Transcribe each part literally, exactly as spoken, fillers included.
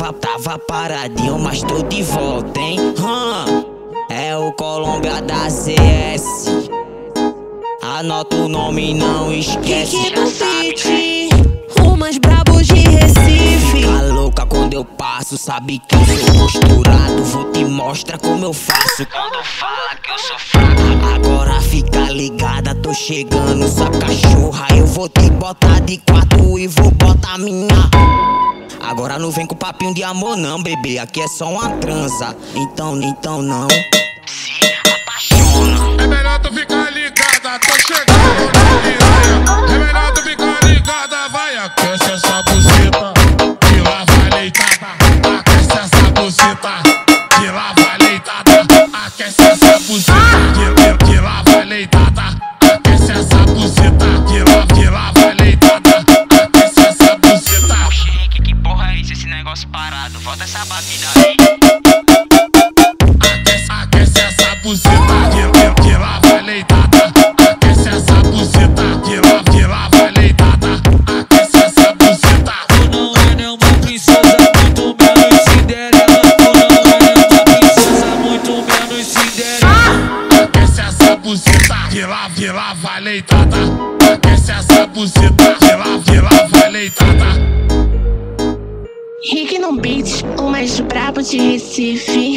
Tava, tava paradinho, mas tô de volta, hein? Hum, é o Colômbia da C S. Anota o nome e não esquece. Kiki do City, o mais brabo de Recife. Fica louca quando eu passo, sabe que eu sou posturado. Vou te mostrar como eu faço quando fala que eu sou fraco. Agora fica ligada, tô chegando, sua cachorra. Eu vou te botar de quatro e vou botar minha. Agora não vem com papinho de amor não, bebê, aqui é só uma transa. Então, então não se apaixona. É melhor tu ficar ligada, tô chegando na piranha. É melhor tu ficar ligada, vai, aquece essa buceta, que lá vai leitada. Aquece essa buceta, que lá vai leitada. Aquece essa buceta, que, que, que lá vai leitada. Aquece essa buceta, que lá, que lá vai leitada. Aquece essa buceta. Oxi, que porra é isso, esse negócio parado? Volta essa batida aí. Aquece, aquece essa buceta, que, que, que lá vai leitada. Aquece essa buceta, que lá, que lá vai leitada. Aquece essa buceta. Tu não é nenhuma princesa, muito menos Cinderela. Tu não é nenhuma princesa, muito menos Cinderela. Aquece essa buceta, que lá, que lá vai leitada. Aquece essa buceta, que lá, que lá vai leitada. Rick no beat, o mais brabo de Recife.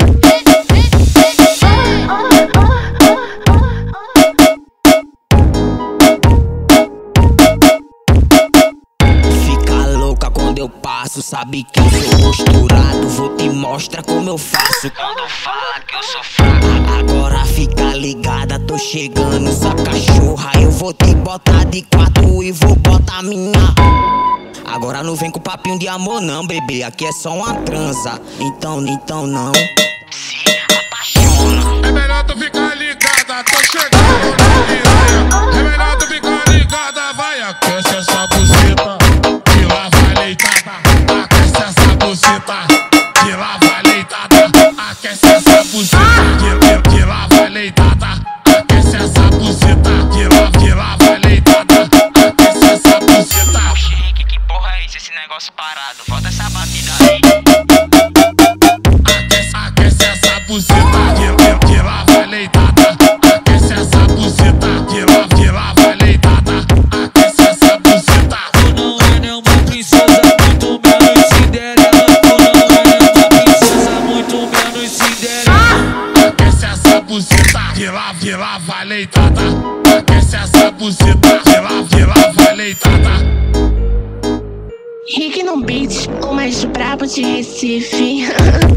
Fica louca quando eu passo, sabe que eu sou posturado. Vou te mostrar como eu faço quando fala que eu sou fraco. Agora fica ligada, tô chegando, sua cachorra. Eu vou te botar de quatro e vou botar minha. Agora não vem com papinho de amor não, bebê, aqui é só uma transa. Então, então não se apaixona. É melhor tu ficar ligada, tô chegando na piranha. É melhor tu ficar ligada, vai, aquece essa buceta, que lá vai leitada. Aquece essa buceta, que lá vai leitada. Aquece essa buceta, que, que, que lá vai leitada. Aquece essa buceta, que lá, que lá vai leitada. Aquece essa buceta. Oxi, que porra é isso, esse negócio parado? Volta essa batida aí. Aquece, aquece essa buceta, que, que, que lá vai leitada. Aquece essa buceta, que lá, que lá vai leitada. Aquece essa buceta. Tu não é nenhuma princesa, muito menos Cinderela. Tu não é nenhuma princesa, muito menos Cinderela. Aquece essa buceta, que lá, que lá vai leitada. Aquece essa buceta, que lá, que lá vai leitada. Rick no beat, o mais brabo de Recife.